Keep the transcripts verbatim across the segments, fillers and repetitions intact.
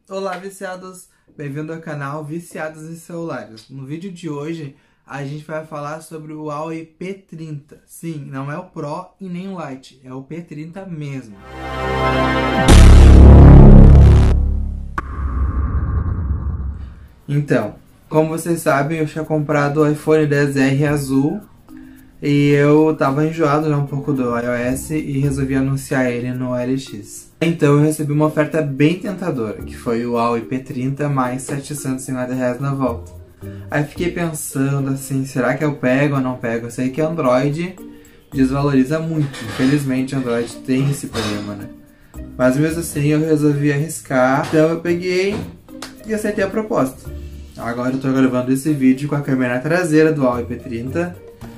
Olá, viciados! Bem-vindo ao canal Viciados em Celulares. No vídeo de hoje, a gente vai falar sobre o Huawei P trinta. Sim, não é o Pro e nem o Lite, é o P trinta mesmo. Então, como vocês sabem, eu tinha comprado o iPhone dez R azul e eu tava enjoado já um pouco do iOS e resolvi anunciar ele no O L X. Então eu recebi uma oferta bem tentadora, que foi o Huawei P trinta mais setecentos e cinquenta reais na volta. Aí fiquei pensando assim, será que eu pego ou não pego? Eu sei que Android desvaloriza muito, infelizmente Android tem esse problema, né? Mas mesmo assim eu resolvi arriscar, então eu peguei e aceitei a proposta. Agora eu tô gravando esse vídeo com a câmera traseira do Huawei P trinta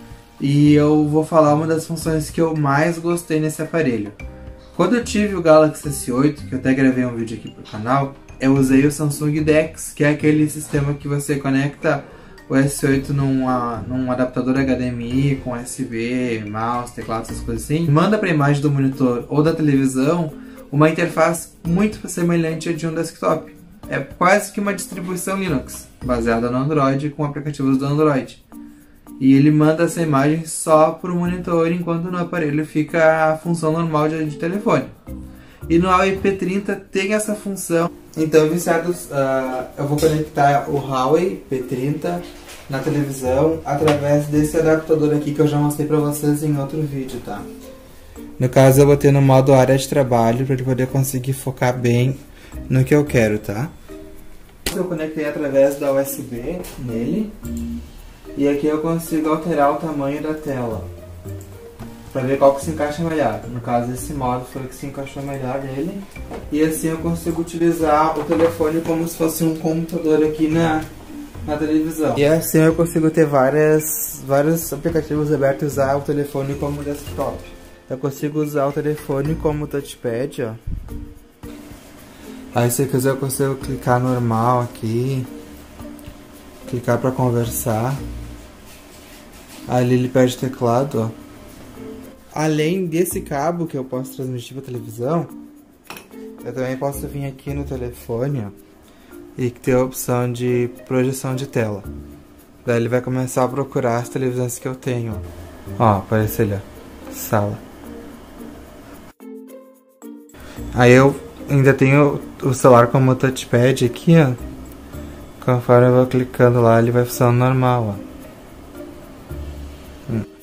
e eu vou falar uma das funções que eu mais gostei nesse aparelho. Quando eu tive o Galaxy S oito, que eu até gravei um vídeo aqui pro canal, eu usei o Samsung DeX, que é aquele sistema que você conecta o S oito numa, num adaptador H D M I com U S B, mouse, teclado, essas coisas assim, e manda para a imagem do monitor ou da televisão uma interface muito semelhante à de um desktop. É quase que uma distribuição Linux, baseada no Android, com aplicativos do Android. E ele manda essa imagem só para o monitor, enquanto no aparelho fica a função normal de, de telefone. E no Huawei P trinta tem essa função. Então, viciados, uh, eu vou conectar o Huawei P trinta na televisão através desse adaptador aqui que eu já mostrei para vocês em outro vídeo, tá? No caso, eu botei no modo área de trabalho para ele poder conseguir focar bem no que eu quero, tá? Eu conectei através da U S B nele. E aqui eu consigo alterar o tamanho da tela para ver qual que se encaixa melhor. No caso, esse modo foi o que se encaixou melhor nele. E assim eu consigo utilizar o telefone como se fosse um computador aqui na, na televisão. E assim eu consigo ter várias, vários aplicativos abertos e usar o telefone como desktop. Eu consigo usar o telefone como touchpad, ó. Aí se eu quiser eu consigo clicar normal aqui. Clicar para conversar. Ali ele pede teclado, ó. Além desse cabo que eu posso transmitir para televisão, eu também posso vir aqui no telefone, ó, e ter a opção de projeção de tela. Daí ele vai começar a procurar as televisões que eu tenho, ó. Ó, aparece ali, ó, sala. Aí eu ainda tenho o celular como touchpad aqui, ó. Conforme eu vou clicando lá, ele vai funcionando normal, ó. Hum.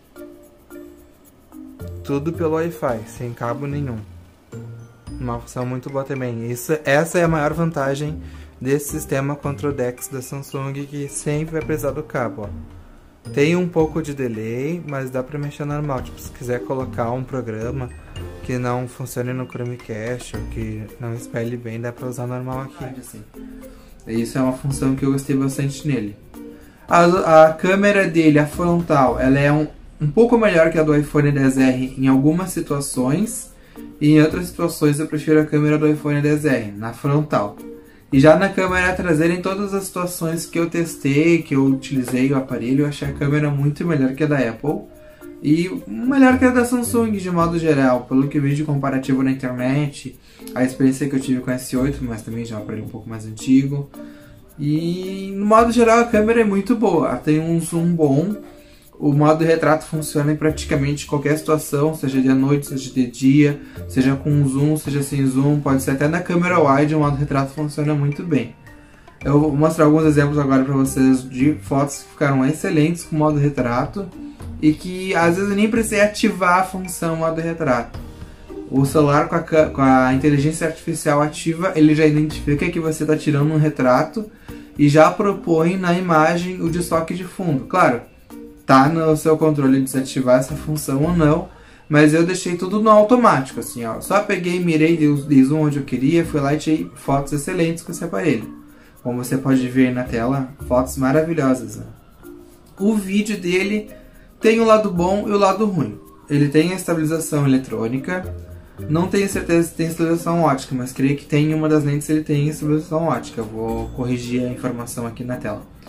Tudo pelo Wi-Fi, sem cabo nenhum. Uma função muito boa também. Isso, essa é a maior vantagem desse sistema contra o DeX da Samsung, que sempre vai precisar do cabo, ó. Tem um pouco de delay, mas dá pra mexer normal. Tipo, se quiser colocar um programa que não funcione no Chromecast ou que não espelhe bem, dá pra usar normal aqui. Assim. Isso é uma função que eu gostei bastante nele. A, a câmera dele, a frontal, ela é um, um pouco melhor que a do iPhone dez R em algumas situações. E em outras situações eu prefiro a câmera do iPhone dez R, na frontal. E já na câmera traseira, em todas as situações que eu testei, que eu utilizei o aparelho, eu achei a câmera muito melhor que a da Apple. E melhor que a da Samsung de modo geral, pelo que eu vi de comparativo na internet, a experiência que eu tive com o S oito, mas também já é um aparelho um pouco mais antigo. E no modo geral a câmera é muito boa, ela tem um zoom bom, o modo retrato funciona em praticamente qualquer situação, seja de noite, seja de dia, seja com zoom, seja sem zoom, pode ser até na câmera wide, o modo retrato funciona muito bem. Eu vou mostrar alguns exemplos agora para vocês de fotos que ficaram excelentes com o modo retrato e que às vezes eu nem precisei ativar a função modo retrato. O celular com a, com a inteligência artificial ativa, ele já identifica que você está tirando um retrato e já propõe na imagem o desfoque de fundo. Claro, tá no seu controle desativar essa função ou não, mas eu deixei tudo no automático, assim, ó. Só peguei, mirei, dei zoom onde eu queria, fui lá e tirei fotos excelentes com esse aparelho. Como você pode ver na tela, fotos maravilhosas, né? O vídeo dele tem o lado bom e o lado ruim. Ele tem a estabilização eletrônica. Não tenho certeza se tem estabilização ótica, mas creio que tem uma das lentes ele tem estabilização ótica. Eu vou corrigir a informação aqui na tela.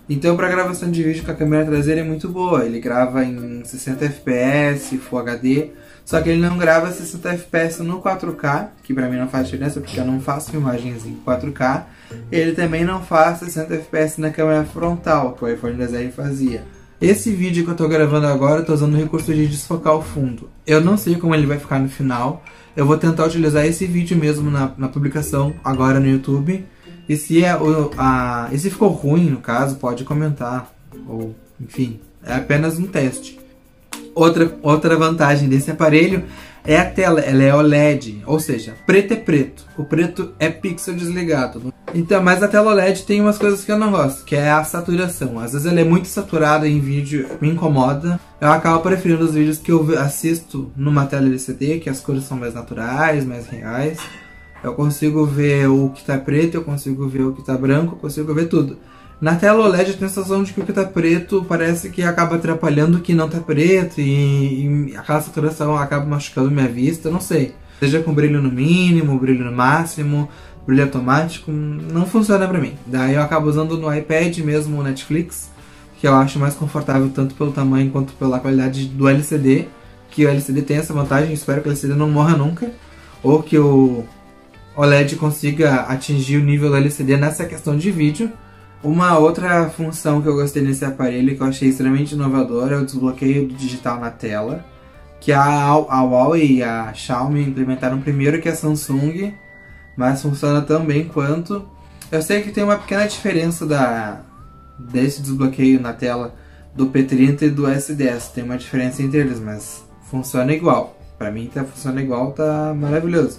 Então pra gravação de vídeo com a câmera traseira é muito boa. Ele grava em sessenta F P S, Full H D, só que ele não grava sessenta F P S no quatro K, que pra mim não faz diferença porque eu não faço filmagens em quatro K. Ele também não faz sessenta F P S na câmera frontal, que o iPhone dez R fazia. Esse vídeo que eu tô gravando agora, eu tô usando o recurso de desfocar o fundo. Eu não sei como ele vai ficar no final. Eu vou tentar utilizar esse vídeo mesmo na, na publicação agora no YouTube. E se, é o, a, e se ficou ruim, no caso, pode comentar. Ou, enfim, é apenas um teste. Outra, outra vantagem desse aparelho é a tela, ela é O L E D, ou seja, preto é preto. O preto é pixel desligado. Então, mas a tela O L E D tem umas coisas que eu não gosto, que é a saturação. Às vezes ela é muito saturada em vídeo, me incomoda. Eu acabo preferindo os vídeos que eu assisto numa tela L C D, que as cores são mais naturais, mais reais. Eu consigo ver o que tá preto, eu consigo ver o que tá branco, eu consigo ver tudo. Na tela O L E D eu tenho a sensação de que o que tá preto parece que acaba atrapalhando o que não tá preto e, e aquela saturação acaba machucando minha vista, não sei. Seja com brilho no mínimo, brilho no máximo, brilho automático, não funciona pra mim. Daí eu acabo usando no iPad mesmo o Netflix, que eu acho mais confortável tanto pelo tamanho quanto pela qualidade do L C D, que o L C D tem essa vantagem, espero que o L C D não morra nunca, ou que o O L E D consiga atingir o nível do L C D nessa questão de vídeo. Uma outra função que eu gostei nesse aparelho, que eu achei extremamente inovadora, é o desbloqueio digital na tela, que a, a Huawei e a Xiaomi implementaram primeiro que a Samsung, mas funciona tão bem quanto. Eu sei que tem uma pequena diferença da, desse desbloqueio na tela do P trinta e do S dez, tem uma diferença entre eles, mas funciona igual. Pra mim tá funciona igual, tá maravilhoso.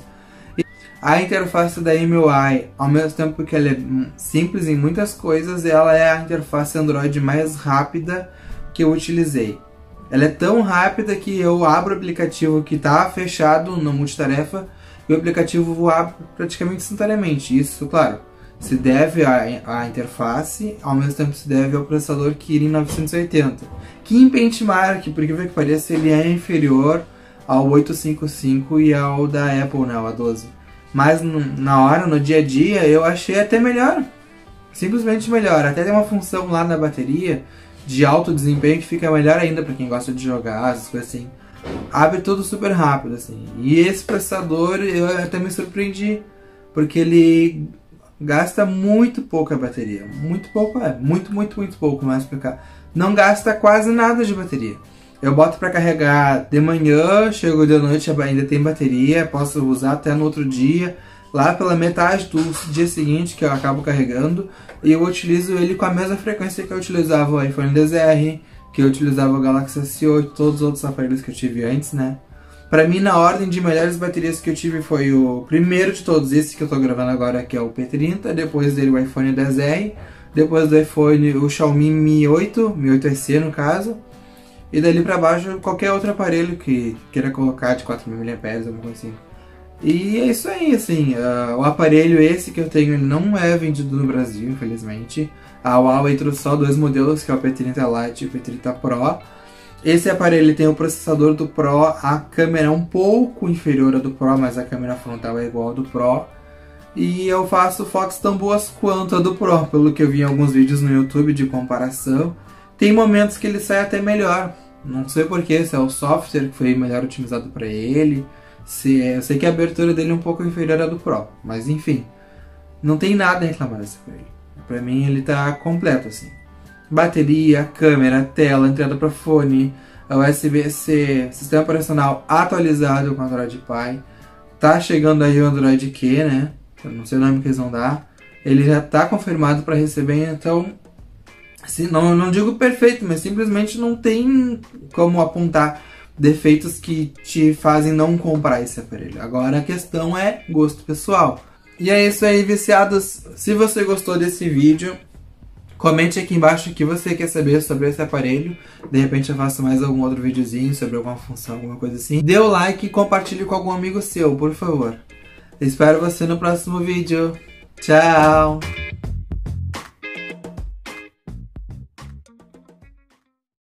A interface da M U I, ao mesmo tempo que ela é simples em muitas coisas, ela é a interface Android mais rápida que eu utilizei. Ela é tão rápida que eu abro o aplicativo que está fechado na multitarefa e o aplicativo abre praticamente instantaneamente. Isso, claro, se deve à, à interface, ao mesmo tempo se deve ao processador Kirin novecentos e oitenta, que em benchmark, por que que pareça, ele é inferior ao oitocentos e cinquenta e cinco e ao da Apple, né, o A doze. Mas na hora, no dia a dia, eu achei até melhor. Simplesmente melhor. Até tem uma função lá na bateria de alto desempenho que fica melhor ainda para quem gosta de jogar, essas coisas assim. Abre tudo super rápido, assim. E esse processador eu até me surpreendi, porque ele gasta muito pouca bateria. Muito pouco, é. Muito, muito, muito pouco mais pra cá. Não gasta quase nada de bateria. Eu boto pra carregar de manhã, chego de noite, ainda tem bateria, posso usar até no outro dia. Lá pela metade do dia seguinte que eu acabo carregando. E eu utilizo ele com a mesma frequência que eu utilizava o iPhone dez R, que eu utilizava o Galaxy S oito, todos os outros aparelhos que eu tive antes, né? Pra mim, na ordem de melhores baterias que eu tive foi o primeiro de todos, esse que eu tô gravando agora, que é o P trinta, depois dele o iPhone dez R, depois do iPhone o Xiaomi Mi oito, Mi oito S no caso. E dali pra baixo, qualquer outro aparelho que queira colocar de quatro mil miliampères, alguma coisa assim. E é isso aí, assim, uh, o aparelho esse que eu tenho, ele não é vendido no Brasil, infelizmente. A Huawei trouxe só dois modelos, que é o P trinta Lite e o P trinta Pro. Esse aparelho ele tem o processador do Pro, a câmera é um pouco inferior à do Pro, mas a câmera frontal é igual à do Pro. E eu faço fotos tão boas quanto a do Pro, pelo que eu vi em alguns vídeos no YouTube de comparação. Tem momentos que ele sai até melhor. Não sei porquê, se é o software que foi melhor otimizado para ele. Se é, eu sei que a abertura dele é um pouco inferior à do Pro. Mas enfim, não tem nada a reclamar desse aparelho. Pra mim ele tá completo assim. Bateria, câmera, tela, entrada para fone, U S B C, sistema operacional atualizado com Android Pie. Tá chegando aí o Android Q, né? Eu não sei o nome que eles vão dar. Ele já tá confirmado para receber, então... Assim, não, não digo perfeito, mas simplesmente não tem como apontar defeitos que te fazem não comprar esse aparelho. Agora a questão é gosto pessoal. E é isso aí, viciados. Se você gostou desse vídeo, comente aqui embaixo o que você quer saber sobre esse aparelho. De repente eu faço mais algum outro videozinho sobre alguma função, alguma coisa assim. Dê o like e compartilhe com algum amigo seu, por favor. Espero você no próximo vídeo. Tchau!